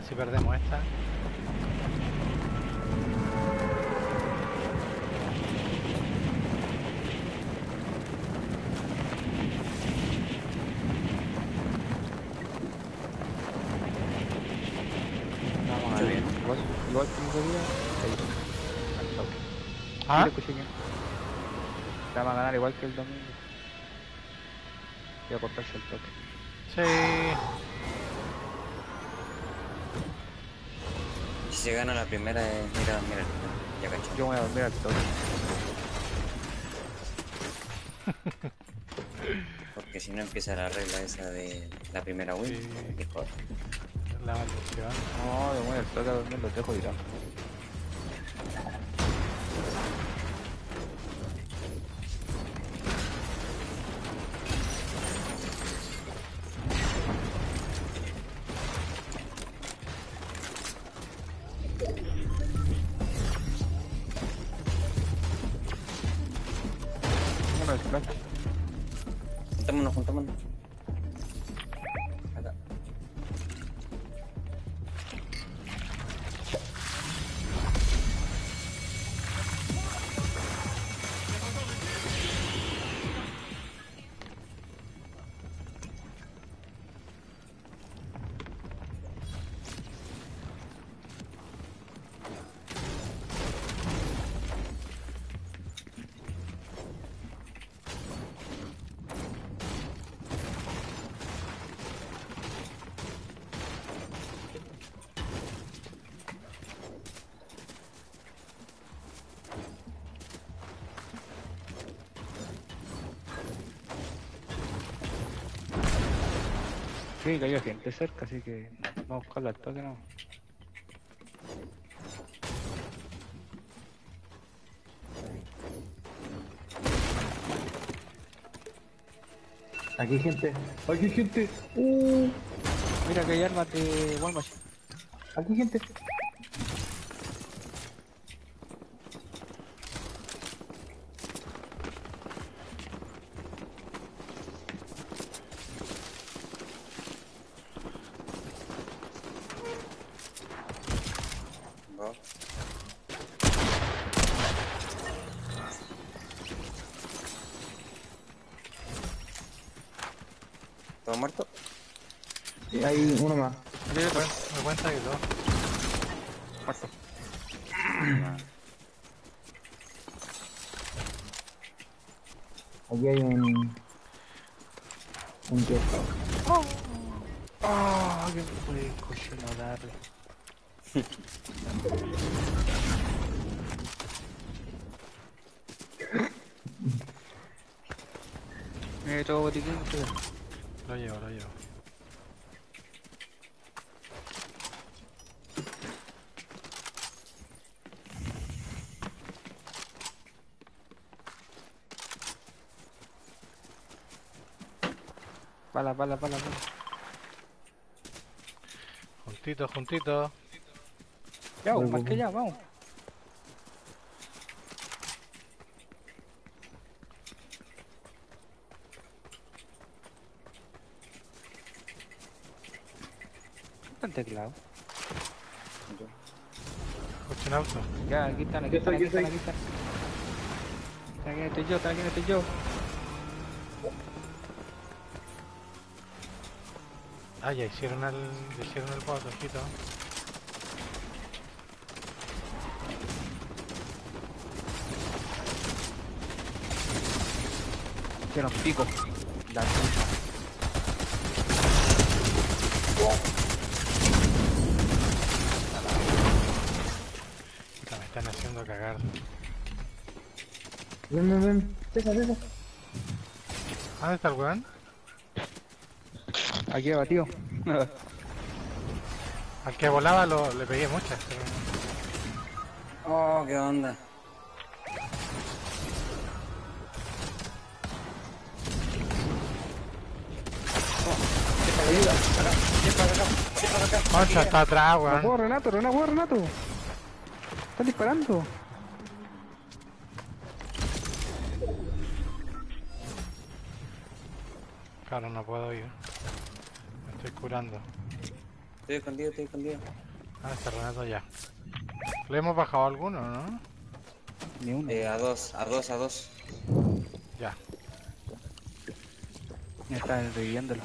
si perdemos esta. Vamos a ver. Igual que mi día, al toque. ¿Ah? Sí, lo escuché bien. La van a ganar igual que el domingo. Y a cortarse el toque. Sí. Si se gana la primera, mira, mira, ya caché. Yo voy a dormir al toque. Porque si no empieza la regla esa de la primera win, Sí. mejor. La maldición. No, yo voy al toque a dormir, los dejo tirados. Uno de su plancha. Juntémonos. Acá. Sí, que hay gente cerca, así que vamos a buscarla al toque, no. Aquí hay gente. Aquí hay gente. Mira que hay armas de Walmart. Aquí hay gente. ¿No? ¿Todo muerto? Y hay uno más. Me cuenta que todo. Muerto. No. Aquí hay un tío. ¡Oh! ¿Qué fue cochino darle? Todo botiquín, tío. Lo llevo. Bala. Juntito. Ya, más que ya, vamos. ¿Está el teclado? Coche en auto. Ya, aquí están. Aquí estoy. Aquí estoy yo. Ah, ya hicieron el bote, ojito. Hicieron pico. La chucha. Puta, me están haciendo cagar. Ven. Pesa. ¿Dónde está el weón? Aquí abatido. Al que volaba le pegué muchas. Pero... Oh, qué onda. Concha, está atrás, No weón. puedo, Renato. Están disparando. Claro, no puedo ir. Me estoy curando. Estoy escondido, estoy escondido. Ah, este Renato ya. ¿Le hemos bajado alguno, no? Ni uno. A dos, a dos, a dos. Ya. Ya está reviviéndolo.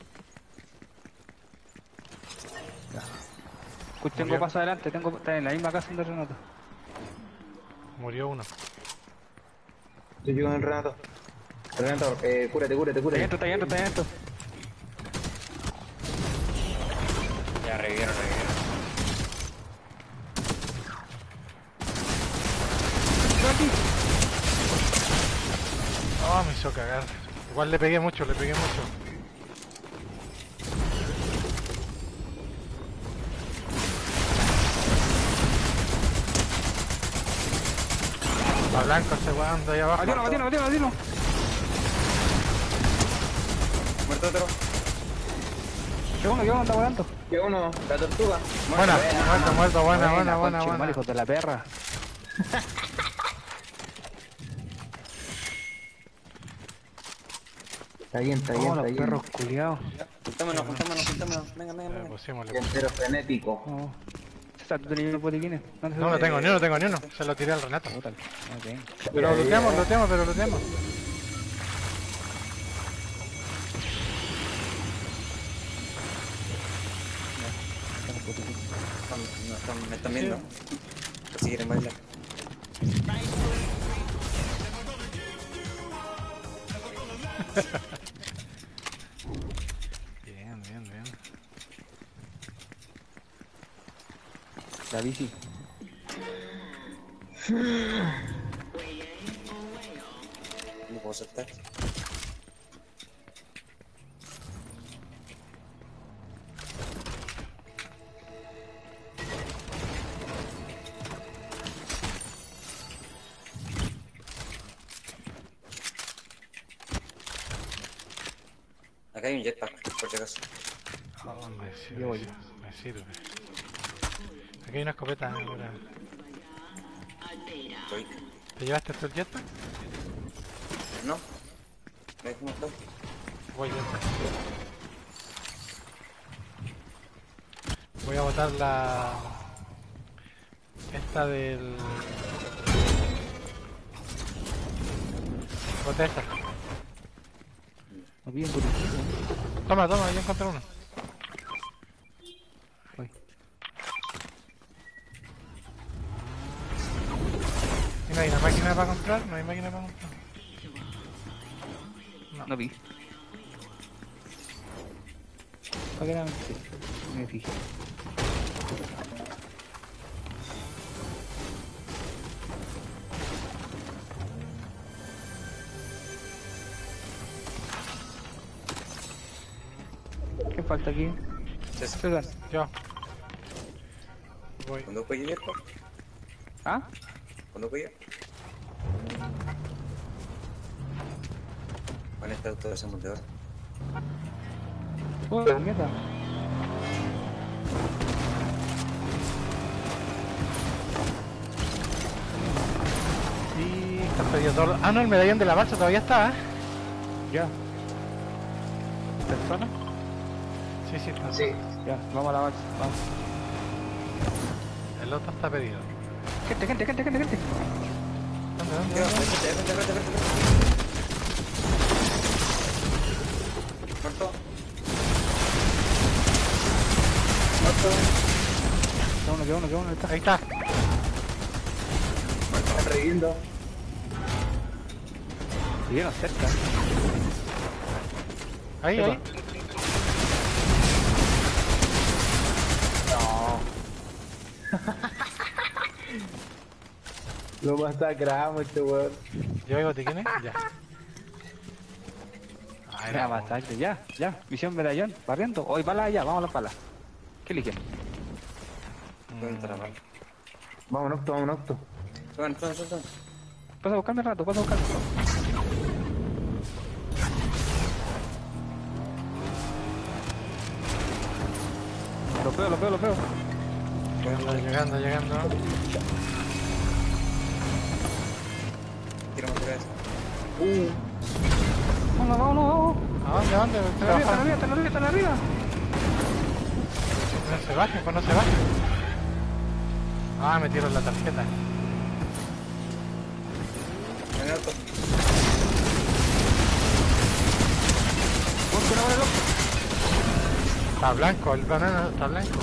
Escucha, tengo Murió. paso adelante, está en la misma casa donde Renato. Murió uno. Estoy yo con el Renato. Renato, cúrate. Está dentro. Ya revivieron. Oh, me hizo cagar. Igual le pegué mucho. Está blanco ese weón de ahí abajo. Matino. Muerto otro. ¿Qué uno está volando? Que uno, la tortuga. Buena, muerto, buena. Mal, hijos de la perra. Está bien. Los perros culiados. Juntémonos. Venga. Pusimosle. Entero frenético. Oh. César, ¿tú tenías los botiquines? No tengo ni uno. Se lo tiré al Renato. Ok. Pero looteamos. Me están viendo. Si quieren bailar. Bien. La bici. No puedo saltar. Acá hay un jetpack, por si acaso. Oh, me Yo voy. sirve. Aquí hay una escopeta. Ahora. Estoy. ¿Te llevaste tú el jetpack? No. Me dejé matar. Voy dentro. Voy a botar la... Esta del... Boté esta. No piden botiquines. Toma, ya encontré uno. Voy. ¿Y no hay una máquina para comprar? No vi. ¿Para qué era? Sí, me fijé. ¿Qué falta aquí? César. Yo. Voy. ¿Cuándo fue jetpack? ¿Ah? ¿Cuándo fue yo? ¿Cuál está todo ese monte ahora? Oh, la mierda. Y está perdido todo. Ah, no, el medallón de la balsa todavía está, ¿eh? Ya. ¿Persona? Sí, está. Sí. Ya, vamos a la balsa, vamos. El otro está perdido. Gente. ¿Dónde? Espérate. Muerto. Queda uno, está. Ahí está. Están reviviendo. Vivieron cerca. Ahí. No. Lo masacramos este weón. ¿Yo hay botiquines? Ya. Ah, Era masacre, ya. Misión medallón, barriendo. Hoy balas allá, vamos a las balas. ¿Qué eligen? ¿Dónde está la mano? Vámonos, octo. Suban. Pasa a buscarme rato, Lo veo. Llegando. Tira más cabeza. Vámonos. ¿A dónde? Están arriba. No se bajen, pues no se bajen. Ah, metieron la tarjeta. En auto. Ponte una bola, loco. Está blanco, el banano está blanco.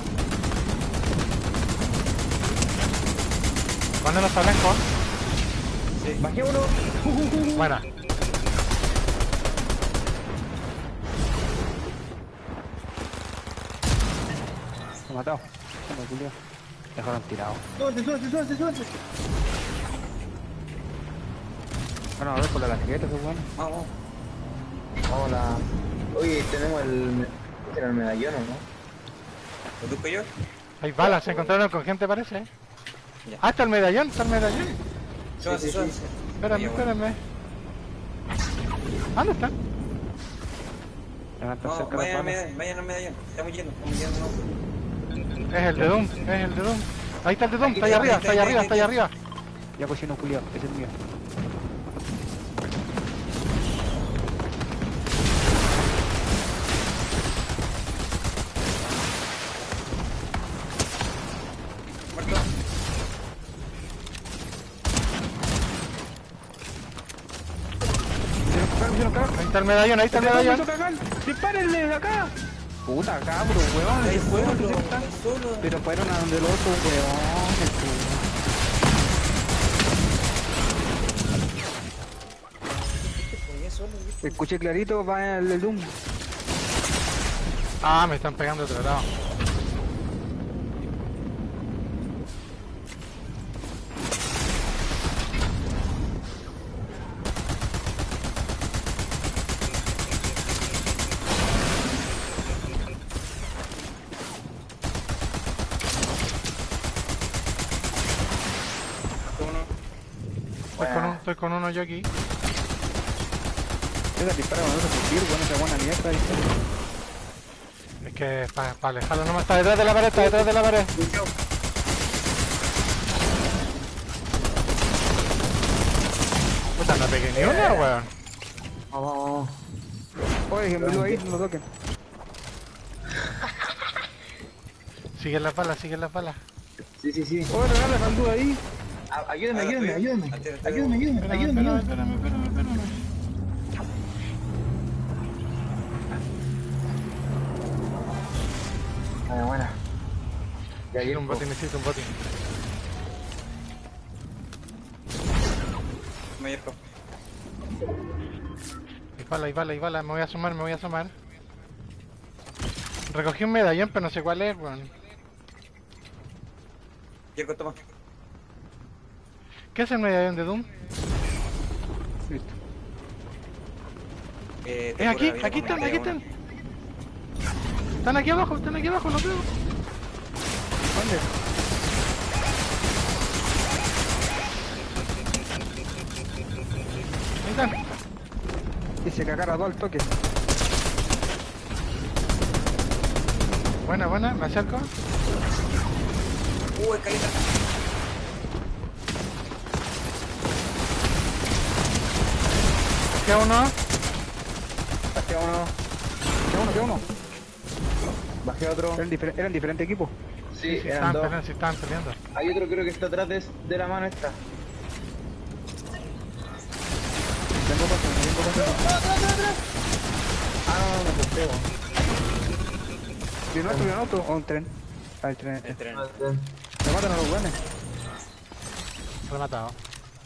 ¿El banano está blanco? Sí. Bajé uno. Buena. Lo he matado. Toma, culiao. Dejaron tirado. Súbete. Bueno, a ver por la tarjeta, qué bueno. Vamos. Hola. Oye, tenemos era el medallón, ¿o no? ¿Lo busco yo? Hay balas, se encontraron con gente parece. Ya. Ah, está el medallón, Súbanse, sí. súbanse. Espérame, Ya, bueno. espérame. ¿Dónde está? Levantan No, cerca vayan la al pala. medallón, vayan al medallón. Estamos yendo, no. Es el de Doom, es el de Doom. Ahí está el de Doom, está allá Ahí, arriba, ahí, está allá ahí, arriba, ahí, está allá ahí. arriba. Ya cocino culiao, ese es el mío. Muerto. Me hicieron cagar. Ahí está el medallón, ahí está el medallón. ¡Dispárenle de acá! Puta cabro, weón, Ahí ese juego solo, que está. ahí solo. Pero fueron a donde el otro, weón, el culo. Ahí solo, ¿viste? Escuché clarito, va el Doom. Ah, me están pegando de otro lado. Uno. Estoy con uno yo aquí. Esa dispara con otro fusil, weón, esa buena mierda. Es que para alejarlo nomás está detrás de la pared, está detrás de la pared. Puta, no pegué ni una, weón. Vamos. Oye, que me lo ahí, no lo toquen. Sigue las balas, sigue las balas. Sí. Oye, regala salud ahí. Ayúdame. Espérame, Espérame, espérame. Buena. Ya Necesito un botín, necesito un botín. Me acerco. Hay balas, me voy a asomar. Recogí un medallón, pero no sé cuál es, weón. Yerko, toma. ¿Qué es el medallón de Doom? Listo. Te Es aquí, cura la vida aquí con están, una aquí talla están. Están aquí abajo, los veo. ¿Dónde? Ahí están. Y se cagara todo al toque. Buena, me acerco. Escaleta. Queda uno. Bajé uno. ¿Qué uno? Bajé otro. Eran diferentes equipos. Sí, eran dos. Estaban peleando. Hay otro creo que está atrás de la mano esta. Tengo paso. Ah, no, me pego. ¿Vi un auto o un tren? Ah, el tren este. El tren. Me matan a los buenos. Rematado.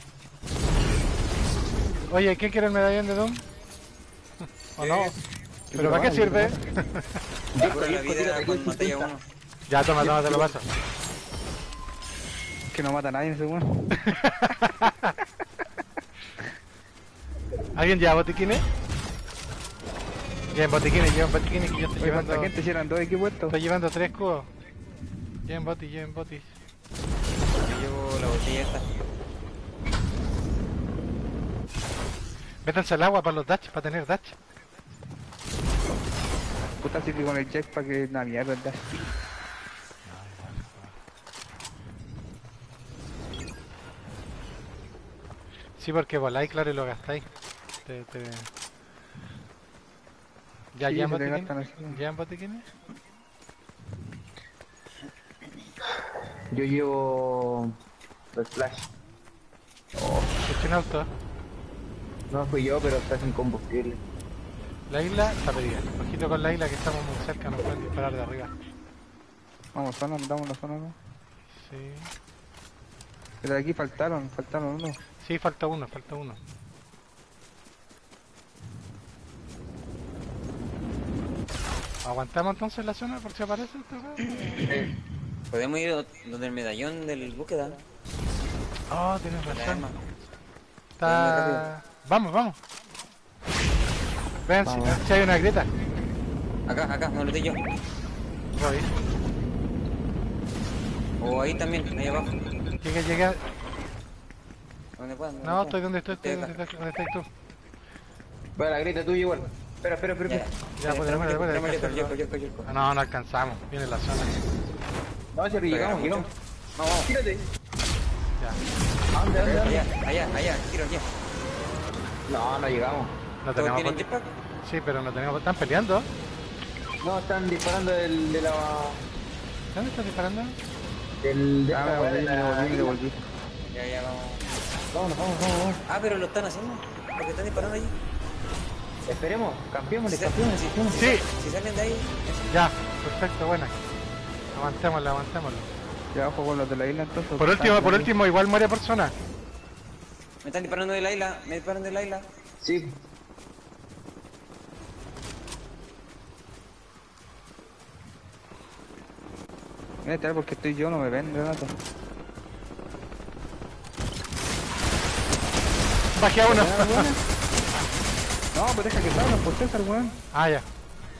Oye, ¿quién quiere el medallón de Doom? ¿O no? ¿Pero para qué sirve? Te cura la vida con una talla 1. Ya, toma, te lo paso. Que no mata a nadie ese weón. ¿Alguien lleva botiquines? Lleven botiquines que yo estoy Oye, llevando. ¿cuánta gente si eran dos equipos estos? Estoy llevando 3 cubos. Lleven botis. Llevo la botella esta. Métanse al agua para los dash, para tener dash. Puta, así que con el jetpack es una mierda, ¿verdad? Sí, porque voláis, claro, y lo gastáis. Ya, Sí, llevan se te botiquines. gastan así. ¿Llevan botiquines? Yo llevo... los flash. Eché un auto. No fui yo, pero está sin combustible. La isla está perdida. Ojito con la isla que estamos muy cerca, nos pueden disparar de arriba. Vamos, zona, andamos la zona, ¿no? Sí. Pero de aquí faltaron uno. Sí, falta uno, falta uno. ¿Aguantamos entonces la zona por si aparece esto acá? Podemos ir donde el medallón del búsqueda. Oh, tienes La razón. arma. Está... Vamos, vamos. Vean Vamos. si hay una grieta. Acá, donde estoy yo. Voy. O ahí también, ahí abajo. Llegué. Donde puedan. No, estoy donde estoy, Estoy acá. donde estás tú. Vale, la grita tuya igual. Espera. Ya, Ya, puede, yo. Ah, no, no alcanzamos. Viene la zona. No, si llegamos. Vamos. Tírate. Ya. ¿A dónde? Allá, tiro allá. No llegamos. No ¿Todos tenemos... tienen jetpack? Sí, pero no tenemos... ¿Están peleando? No, están disparando de la... ¿Dónde están disparando? de Ah, esta weá de me devolví. Ya, vamos. Vamos. Ah, pero lo están haciendo. Porque están disparando allí. Esperemos, campeémosle. Si salen de ahí. Ya, perfecto, buena. Aguantémoslo. Ya abajo con los de la isla entonces. Por último, igual muere persona. Me están disparando de la isla. Me disparan de la isla. Sí. Mira, porque estoy yo, no me ven, Renato. Bajé a uno. No, pues deja que salgan por César, weón. Ah, ya.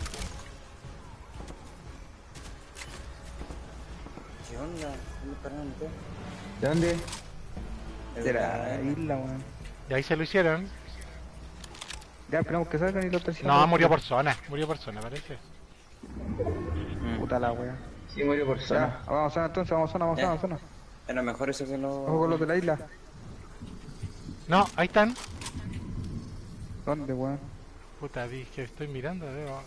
¿Qué onda? ¿Están disparando ustedes? ¿De dónde? De la isla, weón. Y ahí se lo hicieron. Ya esperamos que salgan y los tercios. No, murió por zona, parece. Puta la weón. Sí, murió por zona. Ya, vamos a zona entonces, vamos a zona. Era mejor eso que no. Ojo con los de la isla. No, ahí están. ¿Dónde, weón? Puta, dije, estoy mirando, veo.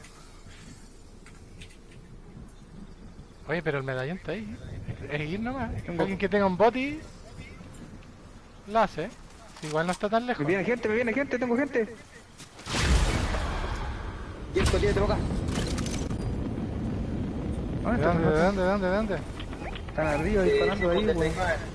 Oye, pero el medallón está ahí. Es ir nomás. Alguien que tenga un boti lo hace. Igual no está tan lejos. Me viene gente, tengo gente. Yerko, tírate para acá. ¿Dónde ¿De están? dónde? ¿De dónde? Están arriba disparando ahí, weón.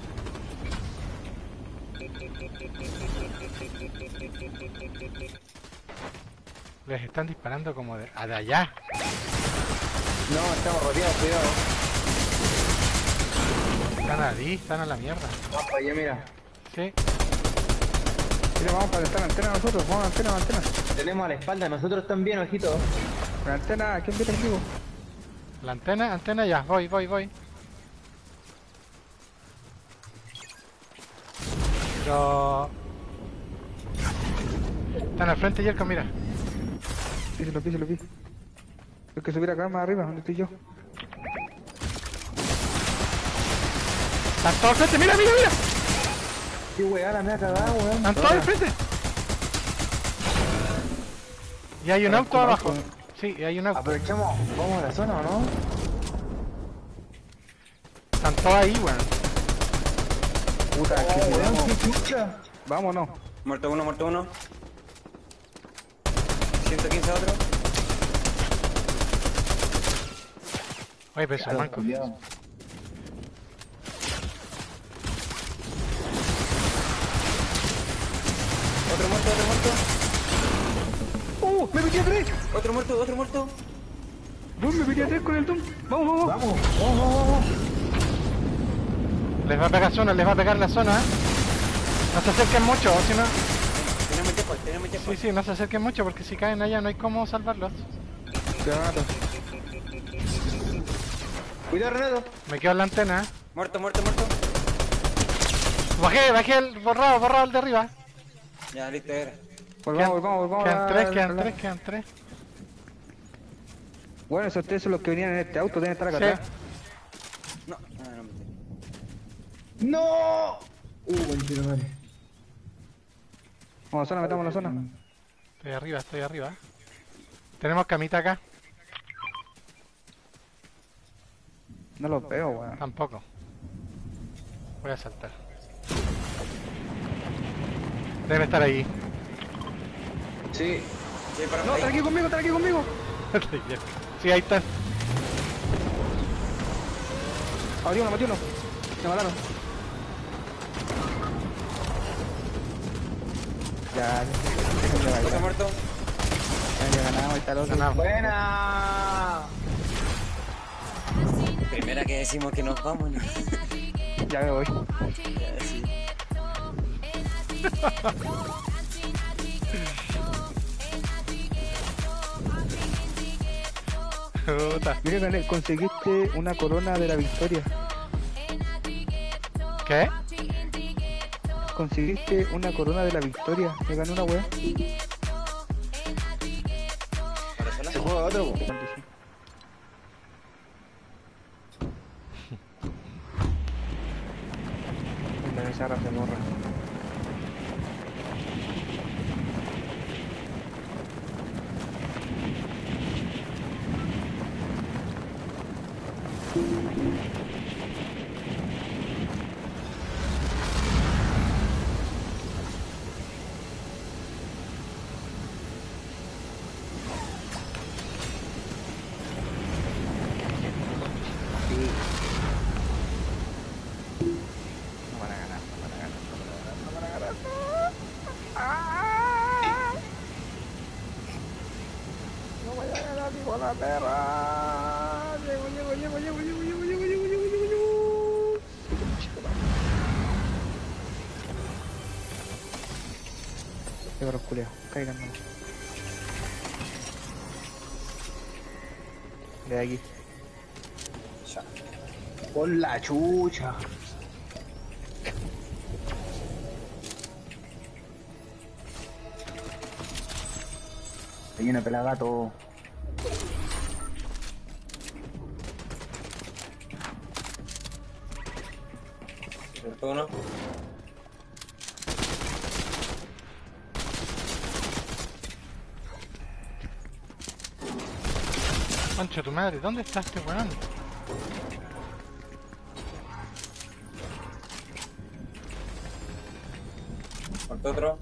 Les están disparando como de allá. No, estamos rodeados, cuidado. Están ahí, están a la mierda. Vamos para allá, mira. Sí. Mira, vamos para estar la antena nosotros, vamos a la antena. Tenemos a la espalda, nosotros también, ojito. La antena, ¿quién viene conmigo? La antena ya, voy. Pero... Están al frente, Yerko, mira. Sí, lo vi. Hay que subir acá más arriba, donde estoy yo. Están todos al frente, mira. Qué weá, la me ha cagado, weón. Están todos al frente. Y hay un auto abajo. Sí, hay un auto. Aprovechamos, vamos a la zona, ¿o no? Están todos ahí, weón. Puta, que Weón, miramos. qué chucha. Vámonos. Muerto uno. 115 otro. Oye, pero son mancos. Cuidado. Otro muerto. Me metí a 3. Otro muerto. Me metí a 3 con el Doom. Vamos. Vamos. Les va a pegar la zona, ¿eh? No se acerquen mucho, si no... Tenemos jetpack. Sí, no se acerquen mucho porque si caen allá no hay cómo salvarlos. Renato. Cuidado, Renato. Me quedo en la antena, ¿eh? Muerto. Bajé el borrado el de arriba. Ya, listo, era. Volvamos. Quedan tres. Bueno, esos 3 son los que venían en este auto, deben estar acá Sí. atrás. No, me ¡No! Conchito madre. Vamos a zona, metamos la zona. Estoy arriba. Tenemos camita acá. No los veo, weón. Tampoco. Voy a saltar. Debe estar ahí. Sí. Sí, para No, ahí. están aquí conmigo, están aquí conmigo. Sí, ahí está. Matí uno. Me mataron. Ya, déjenme ¿Está bailar. muerto? Ya ganamos, ahí está el otro. Ganamos. Buena. Primera que decimos que nos vamos. ¿No? Ya me voy. Ya, sí. Puta. Mira, Canel, conseguiste una corona de la victoria. ¿Qué? Conseguiste una corona de la victoria. Me gané una wea. ¿Para sola? Se juega otro. Po. La bizarra se borra. No van a ganar, no van a ganar, no van a ganar, no van a ganar. ¡Ah! No voy a ganar ni por la perra. Llego. Llego los culeos, caigan nomás. De aquí. Ya. Por la chucha. Se viene pelagato. ¿Muerto uno? Concha tu madre, ¿dónde está este weón? ¿Muerto otro?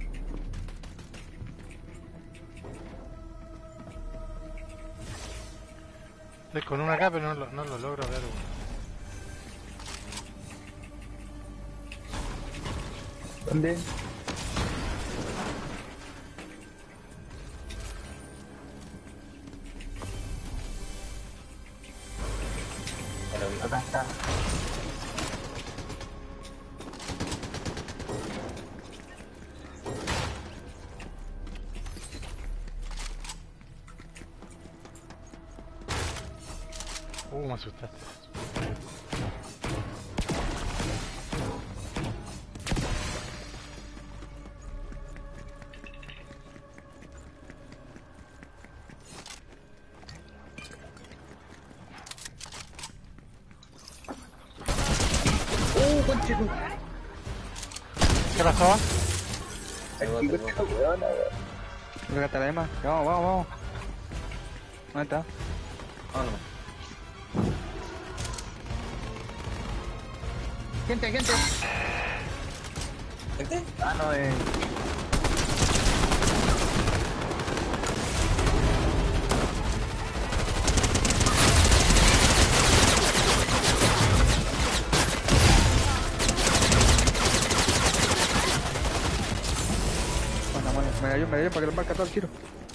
Estoy con una acá, pero no lo logro ver. ¿Dónde? Ya lo vi. Acá está. Me asustaste. Conchito. ¿Qué pasó? Tengo, Chico, tengo. esta weona, weón. Creo que está la Emma. Ya, vamos. ¿Dónde está? Vámonos. Gente. ¿Gente? Ah, no, Bueno, medallón para que lo marca todo el tiro.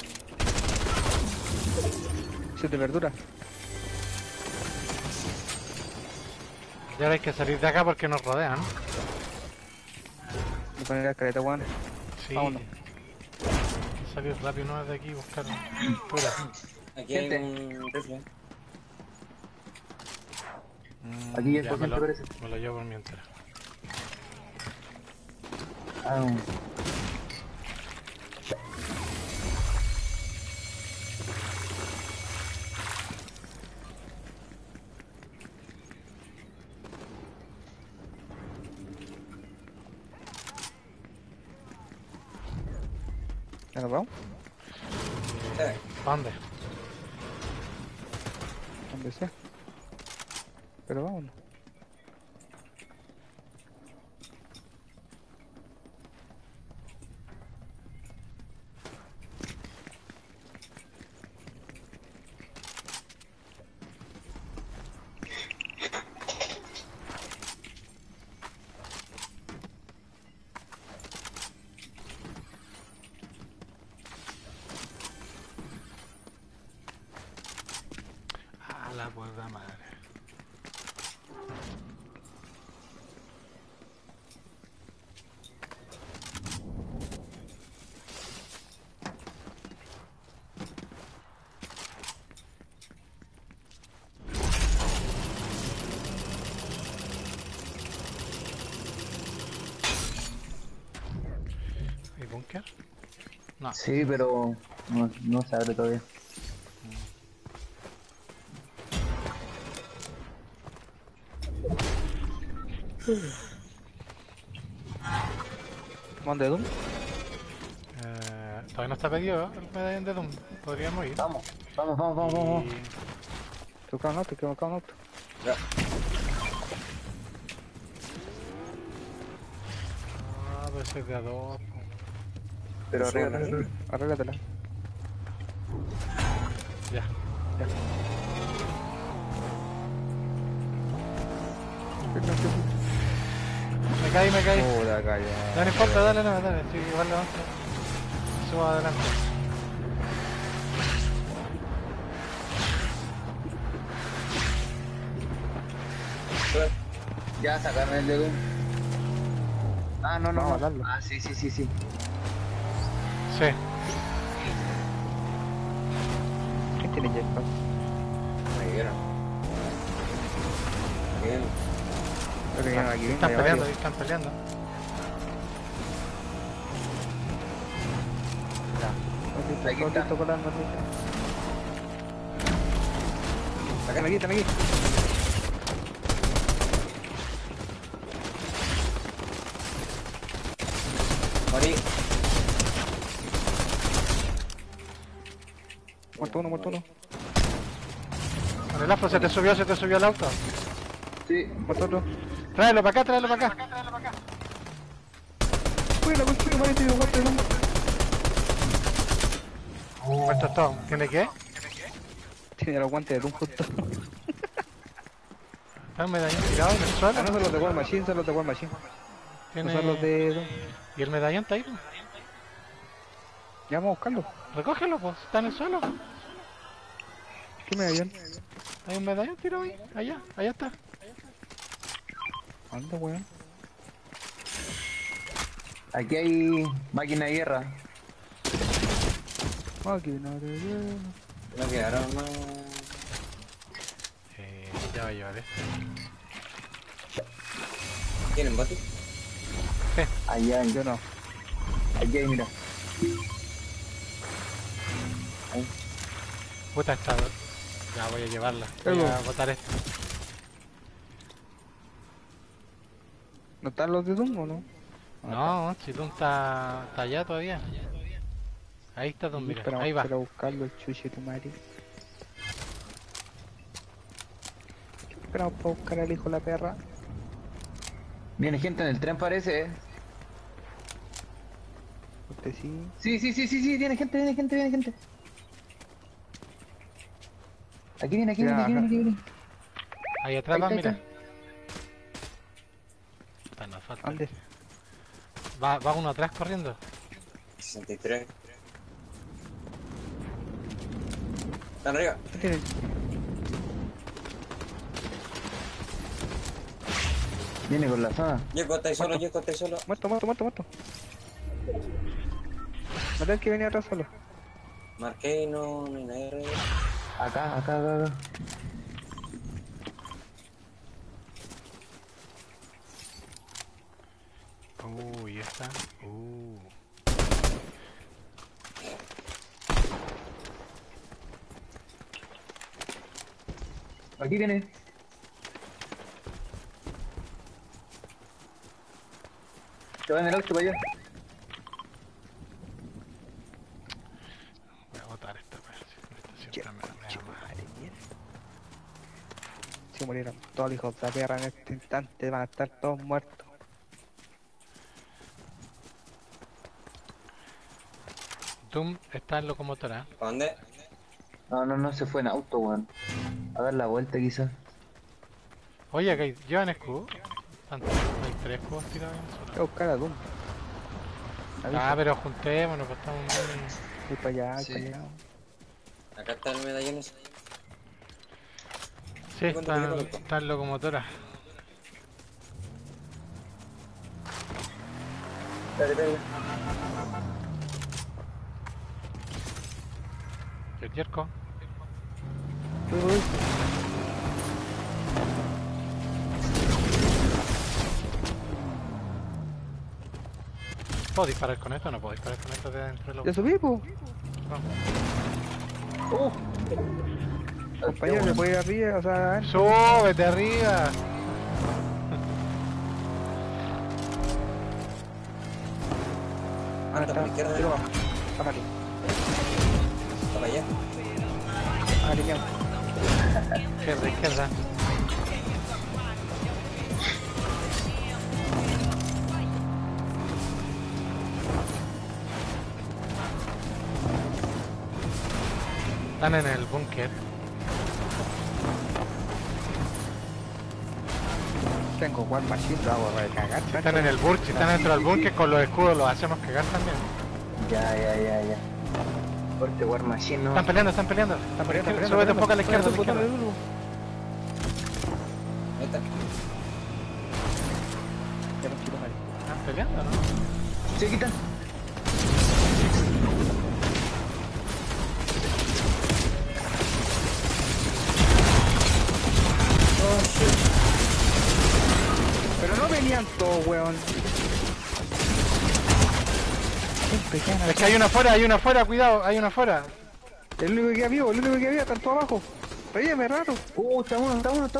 7 verduras. Y ahora hay que salir de acá porque nos rodean. Me ponen la careta, weón. Sí. Vámonos. Hay que salir rápido no de aquí y buscar fuera. Aquí Gente. hay un rifle. Aquí hay Ya, gente, parece. me lo llevo por mientras. Ah, ¿Ya nos vamos? Sí. ¿Dónde? Donde sea. Pero vámonos. puta madre. ¿Hay búnker? No. Sí, pero no se abre todavía. ¿Dónde Doom? Todavía no está pedido el medallón de Doom. Podríamos ir. Vamos, vamos, vamos, vamos, vamos. Te buscaba un auto, que buscaba un auto. Ya. Ah, pero ese es de a dos. Po. Pero Suena arriba, ahí. arriba. Arréglatela. Ya. Me caí, me caí. Puta, calla. No importa, dale, no, dale. Sí, igual le avanzo. Subo adelante. Ya sacaron el de Doom. Ah, no, no, Vamos a no. darlo. Ah, sí, sí, sí, sí. Sí. ¿Quién tiene jetpack? Me vieron. Bien. Creo que vienen aquí, Están venga, peleando, varios. están peleando. Ya. Aquí Listo, está. listo, colando, listo. Están aquí, están aquí. Morí. Muerto uno, muerto uno. Con el afro se te subió el auto. Sí. Muerto otro. Tráelo para acá, tráelo para acá. Uy, la consigo, parece que muerto de Doom. Muerto es todo. ¿Tiene qué? Tiene los guantes de Doom justo. Está un medallón tirado en el Ah, suelo. no son los de War Machine, son los de War Machine. No Tiene... son los de Doom. ¿Y el medallón está ahí? Ya vamos a buscarlo. Recógelo, pues. Está en el suelo. ¿Qué medallón? Hay un medallón tirado ahí. Allá está. ¿Dónde, weón? Aquí hay máquina de guerra. Máquina de guerra. No quedaron más. Ya va a llevar esto. ¿Tienen bote? Allá hay. Yo no. Aquí hay, mira. Puta esta. Ya voy a llevarla. Voy a botar esto. ¿No están los de Doom o no? No, si tú está allá todavía. Ahí está Doom, mira. Esperamos Ahí va. para buscarlo, el chuche tu madre. Esperamos para buscar al hijo de la perra. Viene gente en el tren, parece, Usted sí. Sí, sí, sí, sí, sí, viene gente, viene gente, viene gente. Aquí viene, aquí Ya, viene, aquí viene, ajá. aquí viene. Ahí atrás Ahí va, está, mira. ahí Puta, nos falta. ¿Dónde? Va uno atrás corriendo. 63. Están arriba. ¿Qué tiene? Viene con la zona. Yeco, estáis solo, Yeco, estáis solo. Muerto, muerto, muerto, muerto. Maté al que venía atrás solo. Marqué y no hay nadie alrededor. Acá, acá, acá, acá. Y esta. Aquí viene. Se va en el auto para allá. Voy a botar esta, esta ¿Qué? siempre me da mal. Si murieron todos los hijos de la perra en este instante, van a estar todos muertos. Doom está en locomotora. ¿Para dónde? No, no, no, se fue en auto, weón. A dar la vuelta quizás. Oye, que llevan escudo. Hay 3 escudos tirados en el Voy a suelo. buscar a Doom. Ah, pero juntémonos, pues estamos muy... Voy para allá, Sí. para allá. Acá está el medallón ese. Sí, está en locomotora. Dale, dale. El yerco. Uy, ¿Puedo disparar con esto o no puedo disparar con esto de dentro de la... ¿ya subí, po? Compañero, ¿me puede ir arriba? O sea, ¡Súbete arriba! Anda por la izquierda. tiro abajo. Bájate. Está para allá. Alineado. Izquierda, izquierda. Están en el búnker. Tengo War Machine, lo hago para cagar. Están en el búnker, están dentro del búnker con los escudos, los hacemos cagar también. Ya. Fuerte War Machine, ¿no? Están peleando, están peleando. Están peleando. Súbete un poco a la izquierda, a la izquierda. Ahí está. Están peleando, ¿no? Se quitan. Pero no venían todos, weón. Es que hay una afuera, cuidado, hay una afuera. El único que queda vivo, están todos abajo. Reíme, rato. Está uno.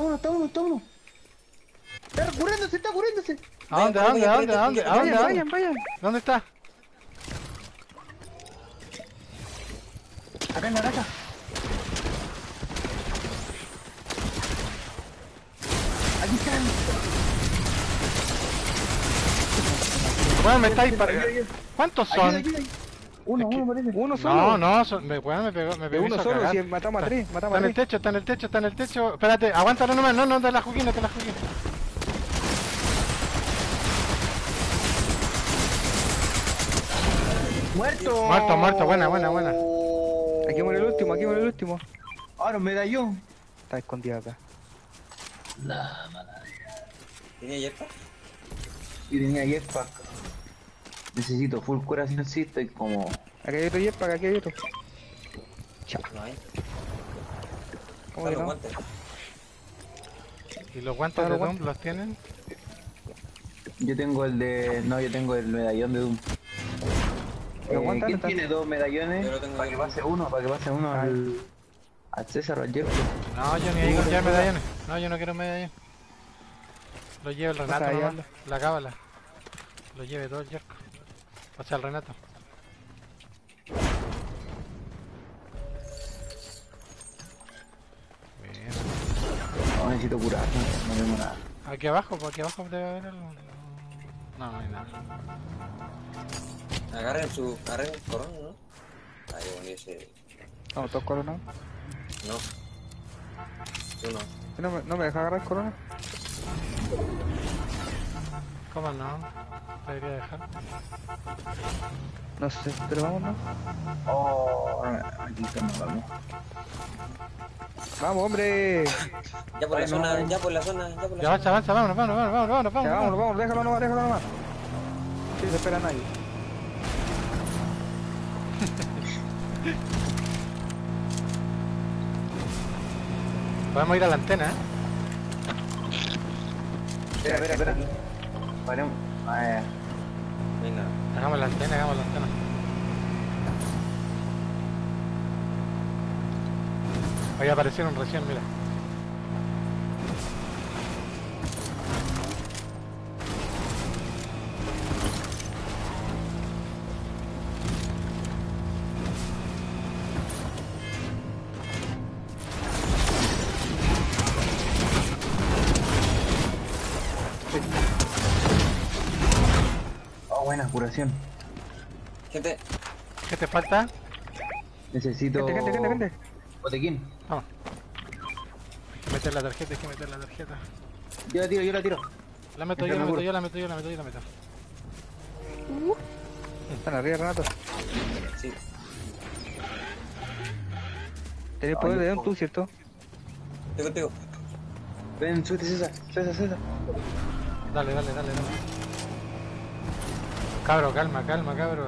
Está curándose. ¿A dónde? Vayan. ¿Dónde está? Acá en la raza. Aquí están. Bueno, me está disparando. ¿Cuántos son? Ayuda. Uno parece. Uno solo. No, me pegó Uno hizo solo, cagar. si matamos a tres, Está en el techo, está en el techo. Espérate, aguántalo nomás, no te la jugué, Muerto, buena. Aquí muere el último. Ahora un medallón. Está escondido acá. ¿Tenía jetpack? Y tenía jetpack. Necesito full curación, sí, estoy como... Aquí hay otro jetpack, aquí hay otro. No hay. ¿Cómo Están que los no? guantes. ¿Y los guantes de Doom los tienen? Yo tengo el medallón de Doom. Los guantes ¿Quién están- tiene dos medallones? Yo lo tengo Para que yo. pase uno al César o al Jeff. No, yo ni ahí con ya medallones. No, yo no quiero medallones. Lo lleve el Renato ahí nomás, anda. la cábala. Lo lleve todo el yerco. O sea, el Renato. Bien. No necesito curar, no tengo nada. Aquí abajo debe haber algo. No hay nada. Agarren el corona, ¿no? Ahí, bueno, ese... No, todos coronados. No. Tú no. No me deja agarrar corona. ¿Cómo no? Debería dejar. No sé, pero vamos, ¿no? Oh, aquí estamos, vamos. Vamos, hombre. Ya por la zona, ya por la zona. Ya avanza, vámonos. Ya, vámonos, déjalo nomás. Sí, se espera nadie. Podemos ir a la antena, ¿eh? Espera. Paremos. Venga. Hagamos la antena. Ahí aparecieron recién, mira. Oh, buena curación. Gente, ¿Qué te falta? Necesito... Gente. Botequín. Vamos. Hay que meter la tarjeta, Yo la tiro. La meto yo. Están arriba, Renato. sí. Tenés poder de Doom tú, ¿cierto? Estoy contigo. Ven, súbete César. Dale. Cabro, calma, cabro.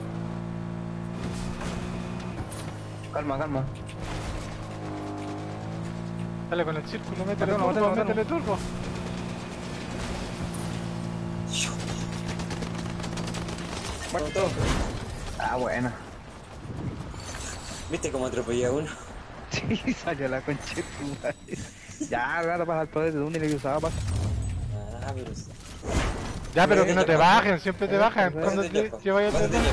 Calma. Dale con el círculo, métele Matalo, turbo, matalo. métele turbo. Muerto. Ah, buena. ¿Viste cómo atropellé a uno? Sí, salió la concha de tu madre. Ya, ahora pasa el poder de uno y le usaba pasa. Ah, pero sí. Ya, pero que no te Baja. bajen, siempre te bajan. Cuando te llevas el dedo.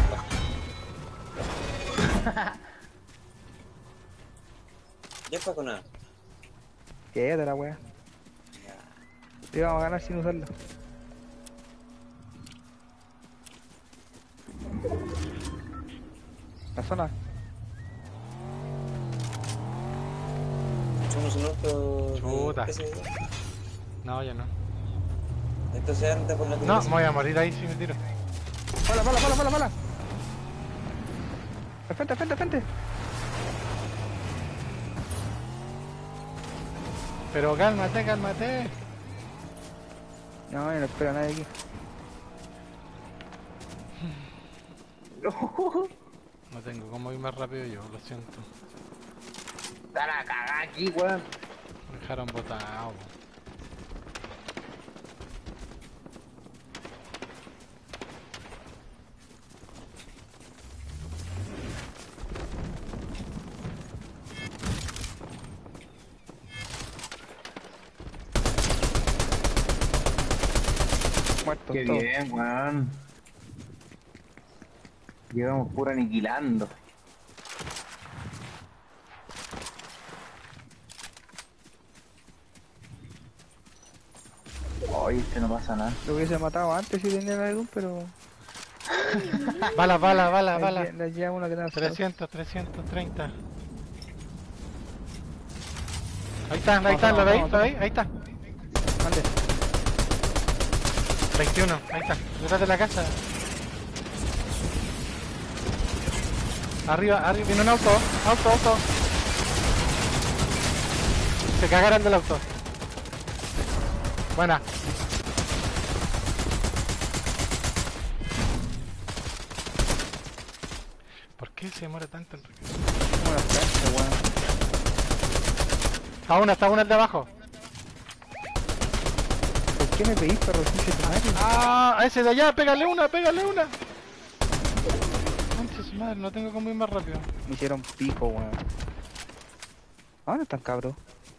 Yepa con A. Quédate la wea. Le vamos a ganar sin usarlo. La zona. Somos un auto. Chuta. ¿Qué se dice? No, ya no. Entonces anda por la No, me voy a morir ahí si me tiro. Pala. Al frente. Pero cálmate. No, no espera a nadie aquí. No tengo cómo ir más rápido yo, lo siento. Está la cagada aquí, weón. Me dejaron botado. Muerto Qué todo. bien, weón. Llevamos puro aniquilando. Oye, no pasa nada. Lo hubiese matado antes si tenía algún, pero... Bala. Le lleva uno que no 330. Ahí está, ¿lo veis? Ahí está. Mande. 21, ahí está, detrás de la casa. Arriba, viene un auto. Se cagaron del auto. Buena. ¿Por qué se demora tanto el recreo? Como la frente, weón. Está una el de abajo. ¿Por qué me pedís, perro? ¿Qué tu madre? Ah, a ese de allá, pégale una. Concha su madre, no tengo cómo ir más rápido. Me hicieron pico, weón. ¿A dónde están, cabros?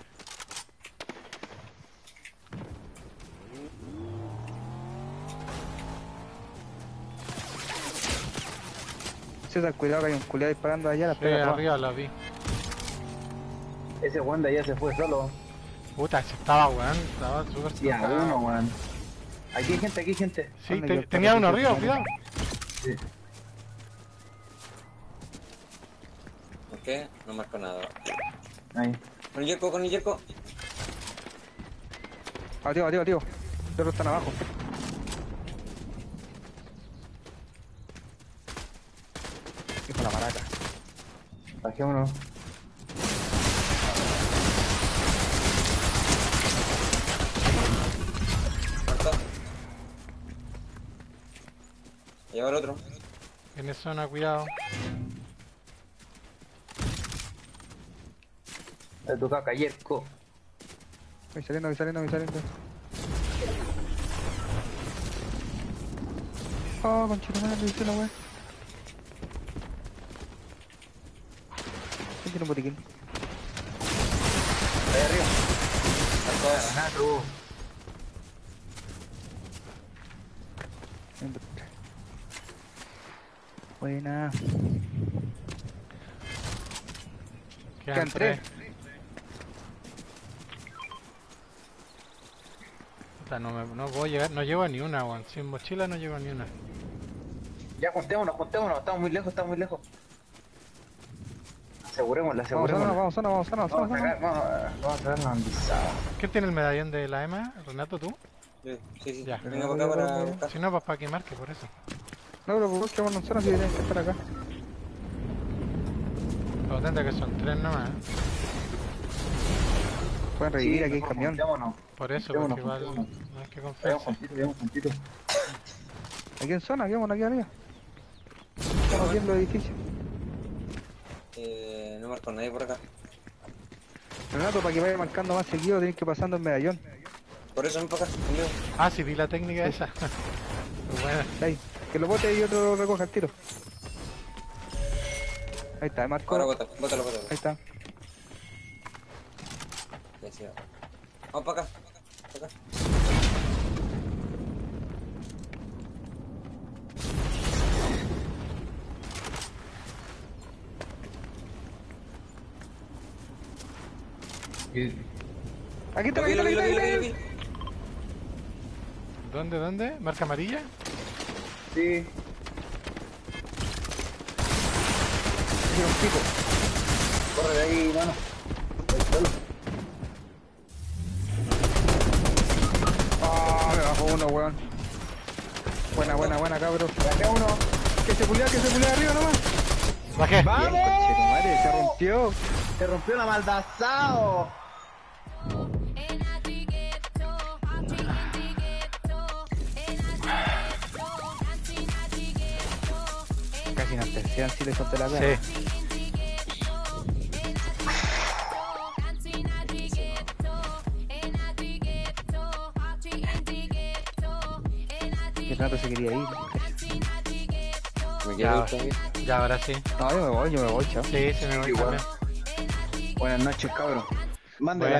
César, cuidado que hay un culiado disparando allá, la Sí, pega toda. arriba lo vi. Ese weón de allá se fue solo. Puta, ese estaba weón, estaba súper Y a sacado. uno, weón. Aquí hay gente. Sí, ¿Dónde yo tenía estaba? uno arriba, Sí, cuidado. Sí. ¿Por qué? No marco nada. Ahí. Con el yerco. Tío. Los otros están abajo. Hijo de la maraca. Bajémonos. Muerto. Lleva el otro. En esa zona, cuidado. Te toca Cayerco. Voy saliendo. Oh, conchito, madre, le hice la weá. ¿Quién tiene un botiquín? Ahí arriba. Marcos. Ganato. Buena. Quedan Quedan tres. Puta, no puedo llegar, no llevo ni una, weón. Sin mochila no llevo ni una. Ya juntémonos. Estamos muy lejos. Asegurémosla. Vamos, zona. Vamos a sacarnos ambizado. ¿Quién tiene el medallón de la EMA? ¿Renato, tú? Sí. Ya. Venga para acá para buscar. Si no, pues para que marque, por eso. No, pero ¿por qué vamos en zona si tienen que estar acá? Lo atenta que son 3 nomás. Pueden revivir, aquí hay mejor camión. juntémonos. Por eso, Juntémonos, porque igual juntémonos. no hay que Veamos confiarse. juntito, veamos juntito. Aquí en zona, vamos aquí arriba. Estamos viendo el edificio. No marco nadie por acá. Renato, para que vaya marcando más seguido, tenés que pasando el medallón. Por eso ven para acá, conmigo. Ah, sí, vi la técnica esa. Muy buena. Ahí, que lo bote y otro lo recoja al tiro. Ahí está, marco. Ahora bótalo, bótalo, bótalo. Ahí está. Ya sí, va. Vamos para acá. Para acá. Aquí está, Lo aquí vi, está, lo vi, aquí lo vi, está, lo vi, aquí lo está. vi. ¿Dónde? ¿Marca amarilla? Sí. Tira un pico. Corre de ahí, mano. Al suelo. Ah, me bajó uno, weón. Buena, cabros. Bajé uno. Que se culea arriba nomás. ¿Bajé? ¡Vamos! Bien, conchetumare, se rompió. Se rompió la maldazao. Casi nos tercian si le solté la cara. Sí. Que Renato se quería ir. Me Ya. quedo ahí. Ya, ahora sí. No, yo me voy, chao. Sí, se me voy Igual. también. Buenas noches, cabros. Mande